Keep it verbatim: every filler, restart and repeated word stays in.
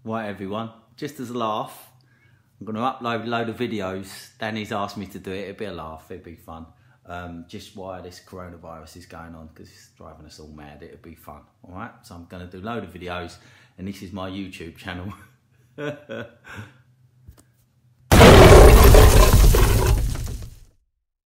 Right everyone, just as a laugh, I'm going to upload a load of videos. Danny's asked me to do it, it'll be a laugh, it'll be fun. Um, just while this coronavirus is going on, because it's driving us all mad, it'll be fun, alright? So I'm going to do a load of videos, and this is my YouTube channel.